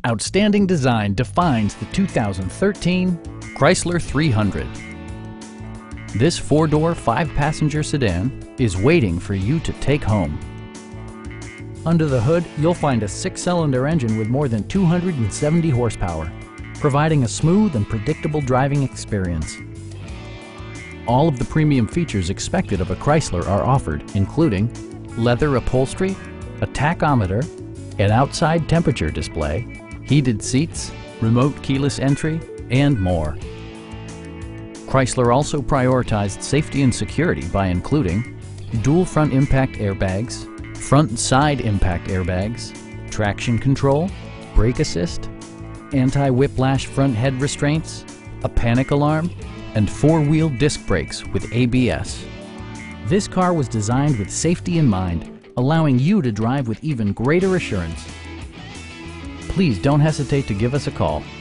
Outstanding design defines the 2013 Chrysler 300. This four-door, five-passenger sedan is waiting for you to take home. Under the hood, you'll find a six-cylinder engine with more than 270 horsepower, providing a smooth and predictable driving experience. All of the premium features expected of a Chrysler are offered, including leather upholstery, a tachometer, an outside temperature display, heated seats, remote keyless entry, and more. Chrysler also prioritized safety and security by including dual front impact airbags, front and side impact airbags, traction control, brake assist, anti-whiplash front head restraints, a panic alarm, and four-wheel disc brakes with ABS. This car was designed with safety in mind, allowing you to drive with even greater assurance. Please don't hesitate to give us a call.